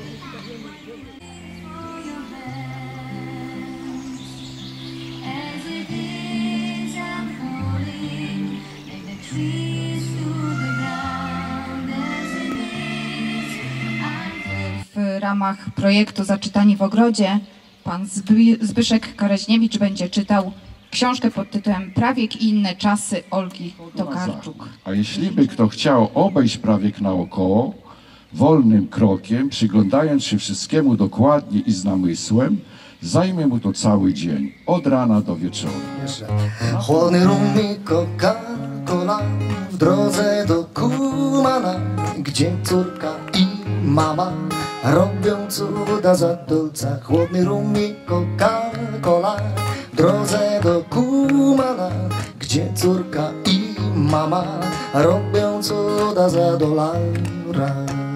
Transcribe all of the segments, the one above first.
W ramach projektu Zaczytani w ogrodzie pan Zbyszek Karaźniewicz będzie czytał książkę pod tytułem Prawiek i inne czasy Olgi Tokarczuk. A jeśli by kto chciał obejść prawiek naokoło, wolnym krokiem, przyglądając się wszystkiemu dokładnie i z namysłem, zajmie mu to cały dzień, od rana do wieczoru. Chłodny rum i Coca-Cola w drodze do Kumana, gdzie córka i mama robią cuda za dolca. Chłodny rum i Coca-Cola w drodze do Kumana, gdzie córka i mama robią cuda za dolara.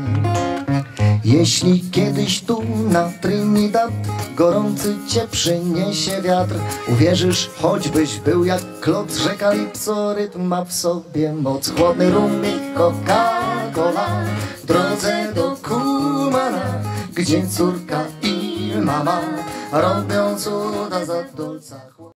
Jeśli kiedyś tu na Trinidad gorący cię przyniesie wiatr, uwierzysz, choćbyś był jak kloc, że kalipso rytm ma w sobie moc. Chłodny rum i Coca-Cola w drodze do Kumana, gdzie córka i mama robią cuda za dolca.